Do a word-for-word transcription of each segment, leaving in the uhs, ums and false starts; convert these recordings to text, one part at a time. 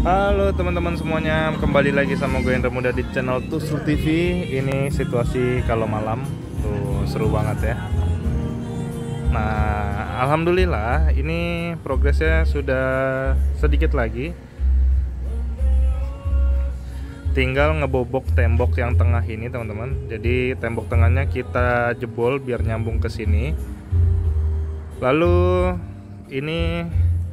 Halo teman-teman semuanya, kembali lagi sama gue Indra Muda di channel Tusruk T V. Ini situasi kalau malam tuh seru banget ya. Nah, alhamdulillah ini progresnya sudah sedikit lagi. Tinggal ngebobok tembok yang tengah ini teman-teman. Jadi tembok tengahnya kita jebol biar nyambung ke sini. Lalu ini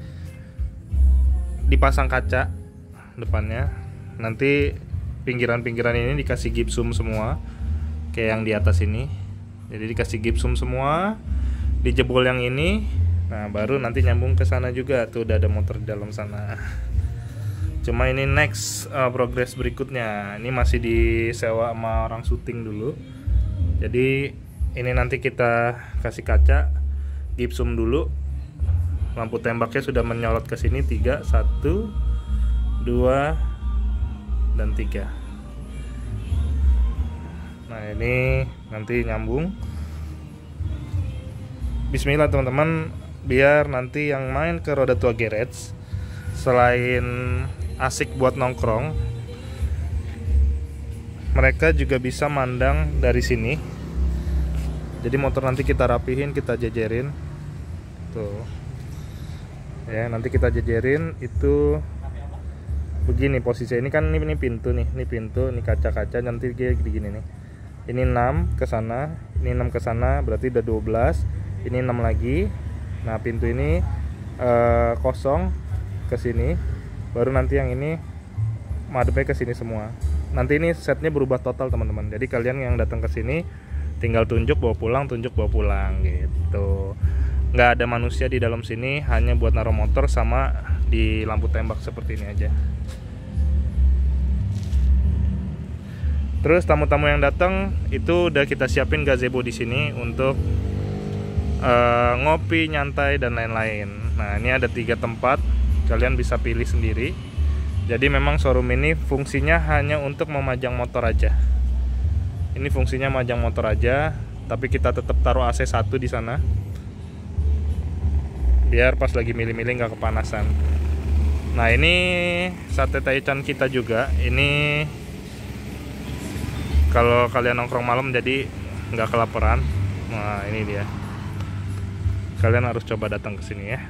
dipasang kaca depannya, nanti pinggiran-pinggiran ini dikasih gipsum semua kayak yang di atas ini. Jadi dikasih gipsum semua, dijebol yang ini. Nah baru nanti nyambung ke sana juga, tuh udah ada motor di dalam sana. Cuma ini next uh, progress berikutnya, ini masih disewa sama orang syuting dulu. Jadi ini nanti kita kasih kaca, gipsum dulu. Lampu tembaknya sudah menyolot ke sini tiga, satu, dua, dan tiga. Nah ini nanti nyambung. Bismillah teman-teman, biar nanti yang main ke Roda Tua Garage selain asik buat nongkrong, mereka juga bisa mandang dari sini. Jadi motor nanti kita rapihin, kita jejerin tuh ya, nanti kita jejerin itu begini posisi. Ini kan ini, ini pintu nih, ini pintu, ini kaca-kaca, nanti kayak gini nih. Ini enam ke sana, ini enam ke sana, berarti udah dua belas. Ini enam lagi. Nah, pintu ini eh, kosong ke sini. Baru nanti yang ini madepnya ke sini semua. Nanti ini setnya berubah total, teman-teman. Jadi kalian yang datang ke sini tinggal tunjuk bawa pulang, tunjuk bawa pulang gitu. Nggak ada manusia di dalam sini, hanya buat naruh motor sama di lampu tembak seperti ini aja. Terus tamu-tamu yang datang itu udah kita siapin gazebo di sini untuk uh, ngopi, nyantai dan lain-lain. Nah ini ada tiga tempat, kalian bisa pilih sendiri. Jadi memang showroom ini fungsinya hanya untuk memajang motor aja. Ini fungsinya majang motor aja, tapi kita tetap taruh A C satu di sana, biar pas lagi milih-milih nggak kepanasan. Nah ini sate taichan kita juga. Ini kalau kalian nongkrong malam jadi nggak kelaparan. Nah ini dia. Kalian harus coba datang ke sini ya.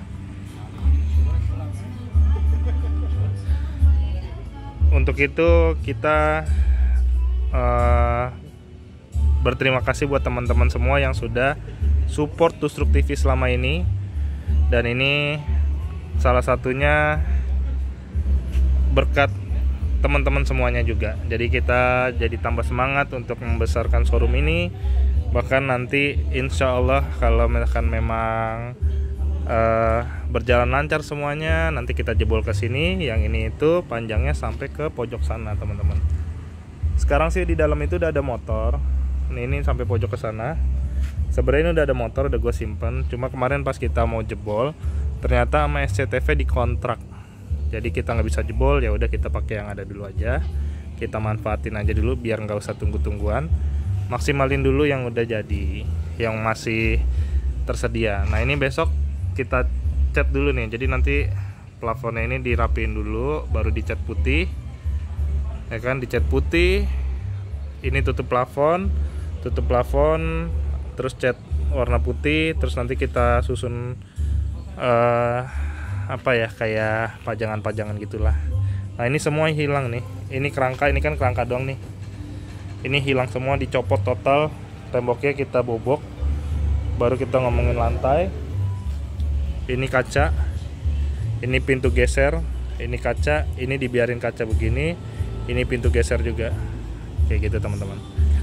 Untuk itu kita uh, berterima kasih buat teman-teman semua yang sudah support Tusruk T V selama ini. Dan ini salah satunya berkat teman-teman semuanya juga. Jadi kita jadi tambah semangat untuk membesarkan showroom ini. Bahkan nanti insya Allah kalau misalkan memang uh, berjalan lancar semuanya, nanti kita jebol ke sini. Yang ini itu panjangnya sampai ke pojok sana, teman-teman. Sekarang sih di dalam itu udah ada motor. Ini, ini sampai pojok ke sana. Sebenarnya ini udah ada motor, udah gue simpen. Cuma kemarin pas kita mau jebol, ternyata sama S C T V dikontrak. Jadi kita nggak bisa jebol, ya udah kita pakai yang ada dulu aja. Kita manfaatin aja dulu biar nggak usah tunggu-tungguan. Maksimalin dulu yang udah jadi, yang masih tersedia. Nah ini besok kita cat dulu nih. Jadi nanti plafonnya ini dirapiin dulu, baru dicat putih. Ya kan, dicat putih. Ini tutup plafon, tutup plafon. Terus cat warna putih, terus nanti kita susun uh, apa ya, kayak pajangan-pajangan gitulah. Nah ini semua hilang nih. Ini kerangka, ini kan kerangka doang nih. Ini hilang semua, dicopot total. Temboknya kita bobok. Baru kita ngomongin lantai. Ini kaca. Ini pintu geser. Ini kaca. Ini dibiarin kaca begini. Ini pintu geser juga. Kayak gitu teman-teman.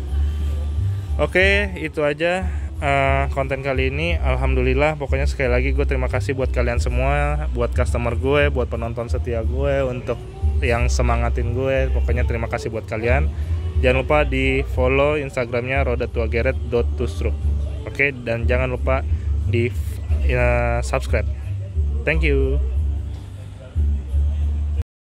Oke, itu aja uh, konten kali ini. Alhamdulillah, pokoknya sekali lagi gue terima kasih buat kalian semua, buat customer gue, buat penonton setia gue, untuk yang semangatin gue. Pokoknya terima kasih buat kalian. Jangan lupa di follow Instagramnya roda tua garage dot tusruk. Oke, dan jangan lupa di uh, subscribe. Thank you.